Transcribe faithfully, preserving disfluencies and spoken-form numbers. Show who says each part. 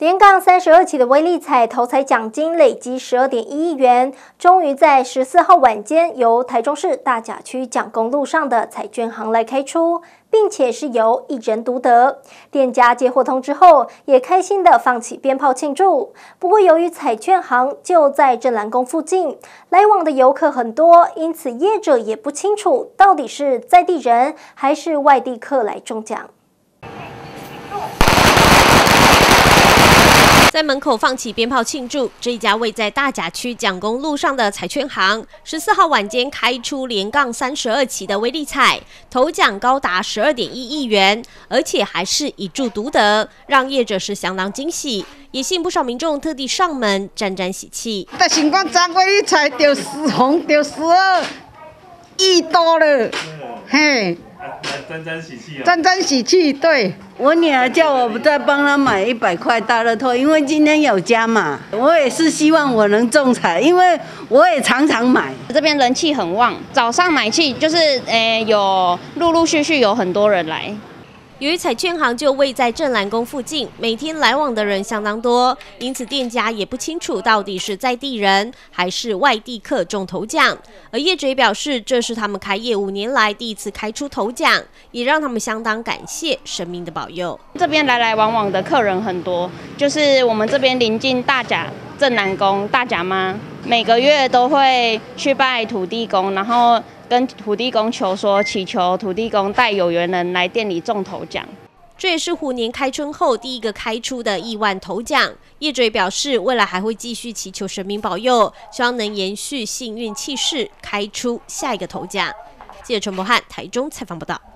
Speaker 1: 连杠三十二期的威力彩头彩奖金累积十二点一亿元，终于在十四号晚间由台中市大甲区蒋公路上的彩券行来开出，并且是由一人独得。店家接获通知后，也开心的放起鞭炮庆祝。不过，由于彩券行就在正蓝宫附近，来往的游客很多，因此业者也不清楚到底是在地人还是外地客来中奖。
Speaker 2: 在门口放起鞭炮庆祝。这一家位在大甲区蒋公路上的彩券行，十四号晚间开出连杠三十二期的威力彩，头奖高达十二点一亿元，而且还是一注独得，让业者是相当惊喜。也吸引不少民众特地上门沾沾喜气。
Speaker 3: 但是我昨威力彩得十红，得十二亿多了，嘿。
Speaker 4: 沾沾喜气啊！
Speaker 3: 沾沾喜气，对
Speaker 5: 我女儿叫我再帮她买一百块大乐透，因为今天有加码。我也是希望我能中彩，因为我也常常买。
Speaker 6: 这边人气很旺，早上买气就是诶、呃、有陆陆续续有很多人来。
Speaker 2: 由于彩券行就位在正蓝宫附近，每天来往的人相当多，因此店家也不清楚到底是在地人还是外地客中头奖。而业者也表示，这是他们开业五年来第一次开出头奖，也让他们相当感谢神明的保佑。
Speaker 6: 这边来来往往的客人很多，就是我们这边临近大甲正蓝宫大甲妈，每个月都会去拜土地公，然后 跟土地公求说，祈求土地公带有缘人来店里中头奖。
Speaker 2: 这也是虎年开春后第一个开出的亿万头奖。业者表示，未来还会继续祈求神明保佑，希望能延续幸运气势，开出下一个头奖。记者陈柏翰台中采访报道。